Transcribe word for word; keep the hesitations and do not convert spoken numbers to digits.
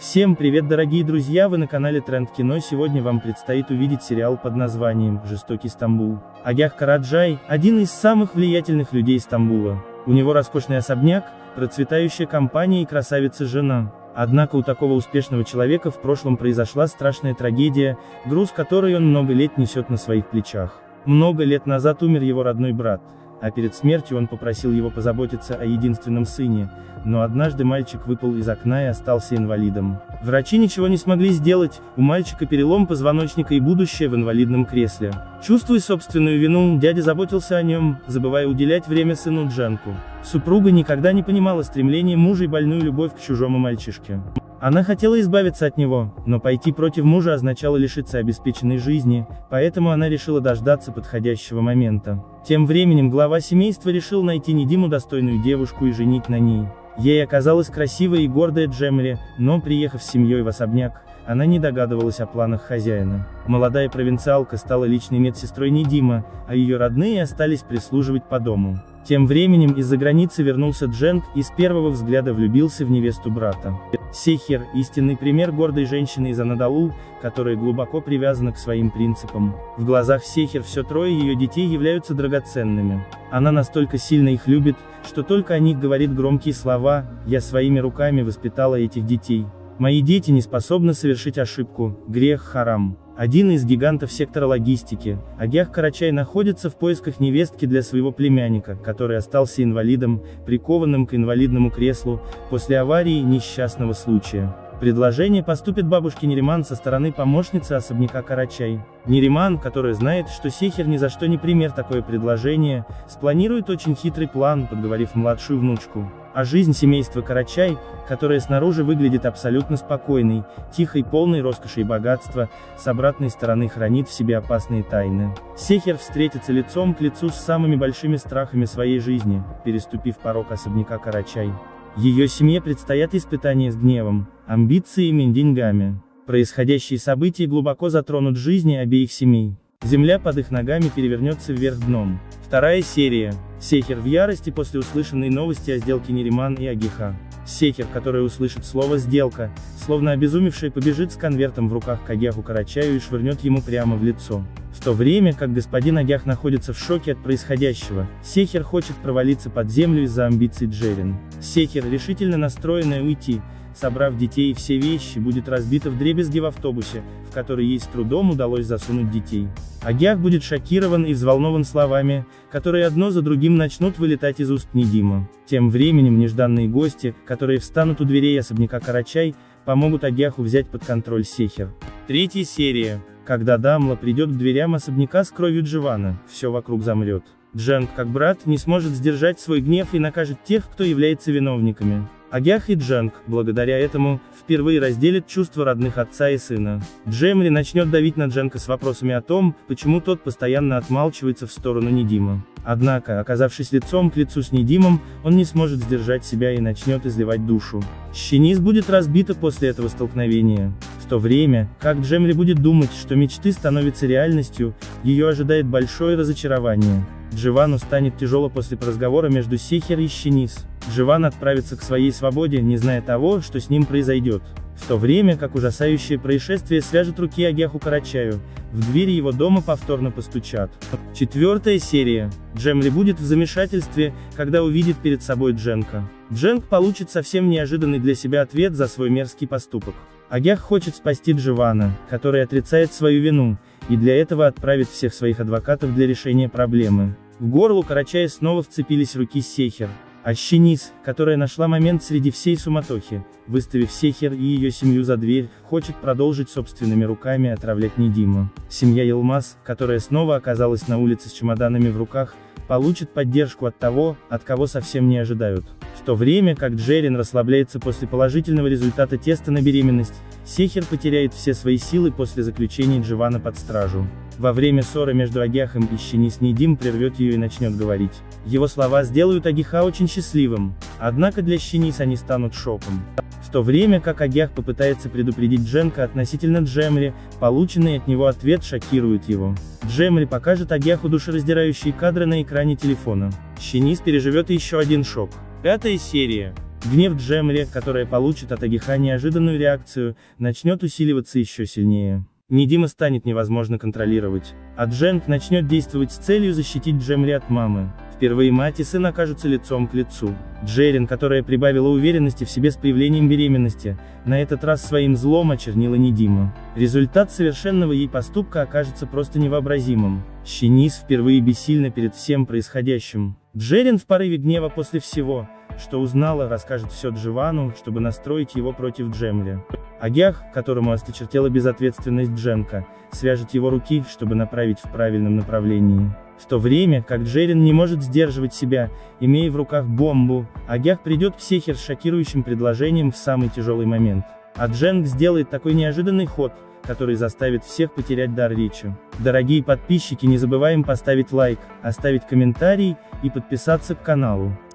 Всем привет, дорогие друзья, вы на канале Тренд Кино. Сегодня вам предстоит увидеть сериал под названием «Жестокий Стамбул». Агах Караджай – один из самых влиятельных людей Стамбула. У него роскошный особняк, процветающая компания и красавица-жена. Однако у такого успешного человека в прошлом произошла страшная трагедия, груз которой он много лет несет на своих плечах. Много лет назад умер его родной брат, а перед смертью он попросил его позаботиться о единственном сыне, но однажды мальчик выпал из окна и остался инвалидом. Врачи ничего не смогли сделать, у мальчика перелом позвоночника и будущее в инвалидном кресле. Чувствуя собственную вину, дядя заботился о нем, забывая уделять время сыну Дженку. Супруга никогда не понимала стремление мужа и больную любовь к чужому мальчишке. Она хотела избавиться от него, но пойти против мужа означало лишиться обеспеченной жизни, поэтому она решила дождаться подходящего момента. Тем временем глава семейства решил найти Недиму достойную девушку и женить на ней. Ей оказалась красивая и гордая Джемри, но, приехав с семьей в особняк, она не догадывалась о планах хозяина. Молодая провинциалка стала личной медсестрой Недима, а ее родные остались прислуживать по дому. Тем временем из-за границы вернулся Дженк и с первого взгляда влюбился в невесту брата. Сехер – истинный пример гордой женщины из Анадолу, которая глубоко привязана к своим принципам. В глазах Сехер все трое ее детей являются драгоценными. Она настолько сильно их любит, что только о них говорит громкие слова: «Я своими руками воспитала этих детей. Мои дети не способны совершить ошибку, грех харам». Один из гигантов сектора логистики, Агах Карачай, находится в поисках невестки для своего племянника, который остался инвалидом, прикованным к инвалидному креслу, после аварии и несчастного случая. Предложение поступит бабушке Нериман со стороны помощницы особняка Карачай. Нериман, которая знает, что Сехер ни за что не примет такое предложение, спланирует очень хитрый план, подговорив младшую внучку. А жизнь семейства Карачай, которая снаружи выглядит абсолютно спокойной, тихой, полной роскоши и богатства, с обратной стороны хранит в себе опасные тайны. Сехер встретится лицом к лицу с самыми большими страхами своей жизни, переступив порог особняка Карачай. Ее семье предстоят испытания с гневом, амбициями и деньгами. Происходящие события глубоко затронут жизни обеих семей. Земля под их ногами перевернется вверх дном. Вторая серия. Сехер в ярости после услышанной новости о сделке Нериман и Агиха. Сехер, которая услышит слово «сделка», словно обезумевшая, побежит с конвертом в руках к Агаху Карачаю и швырнет ему прямо в лицо. В то время как господин Агах находится в шоке от происходящего, Сехер хочет провалиться под землю из-за амбиций Джерин. Сехер, решительно настроенная уйти, собрав детей и все вещи, будет разбита вдребезги в автобусе, в который ей с трудом удалось засунуть детей. Агах будет шокирован и взволнован словами, которые одно за другим начнут вылетать из уст Недима. Тем временем нежданные гости, которые встанут у дверей особняка Карачай, помогут Агаху взять под контроль Сехер. Третья серия. Когда Дамла придет к дверям особняка с кровью Дживана, все вокруг замрет. Дженк, как брат, не сможет сдержать свой гнев и накажет тех, кто является виновниками. Агах и Дженк, благодаря этому, впервые разделят чувства родных отца и сына. Джемри начнет давить на Дженка с вопросами о том, почему тот постоянно отмалчивается в сторону Недима. Однако, оказавшись лицом к лицу с Недимом, он не сможет сдержать себя и начнет изливать душу. Щенис будет разбита после этого столкновения. В то время, как Джемри будет думать, что мечты становятся реальностью, ее ожидает большое разочарование. Дживану станет тяжело после разговора между Сехер и Щенис. Дживан отправится к своей свободе, не зная того, что с ним произойдет. В то время как ужасающее происшествие свяжет руки Агаху Карачаю, в двери его дома повторно постучат. Четвертая серия. Джемри будет в замешательстве, когда увидит перед собой Дженка. Дженк получит совсем неожиданный для себя ответ за свой мерзкий поступок. Агах хочет спасти Дживана, который отрицает свою вину, и для этого отправит всех своих адвокатов для решения проблемы. В горло Карачая снова вцепились руки Сехер. А Щенис, которая нашла момент среди всей суматохи, выставив Сехер и ее семью за дверь, хочет продолжить собственными руками отравлять Недима. Семья Елмаз, которая снова оказалась на улице с чемоданами в руках, получит поддержку от того, от кого совсем не ожидают. В то время как Джерин расслабляется после положительного результата теста на беременность, Сехер потеряет все свои силы после заключения Дживана под стражу. Во время ссоры между Агахом и Щенис Недим прервет ее и начнет говорить. Его слова сделают Агиха очень счастливым, однако для Щенис они станут шоком. В то время как Агах попытается предупредить Дженка относительно Джемри, полученный от него ответ шокирует его. Джемри покажет Агаху душераздирающие кадры на экране телефона. Щенис переживет еще один шок. Пятая серия. Гнев Джемри, которая получит от Агиха неожиданную реакцию, начнет усиливаться еще сильнее. Недима станет невозможно контролировать, а Дженг начнет действовать с целью защитить Джемри от мамы. Впервые мать и сын окажутся лицом к лицу. Джерин, которая прибавила уверенности в себе с появлением беременности, на этот раз своим злом очернила Недима. Результат совершенного ей поступка окажется просто невообразимым. Щенис впервые бессильна перед всем происходящим. Джерин в порыве гнева после всего, что узнала, расскажет все Джованну, чтобы настроить его против Джемри. Агях, которому осточертела безответственность Дженка, свяжет его руки, чтобы направить в правильном направлении. В то время, как Джерин не может сдерживать себя, имея в руках бомбу, Агях придет к Сехер с шокирующим предложением в самый тяжелый момент. А Дженк сделает такой неожиданный ход, который заставит всех потерять дар речи. Дорогие подписчики, не забываем поставить лайк, оставить комментарий и подписаться к каналу.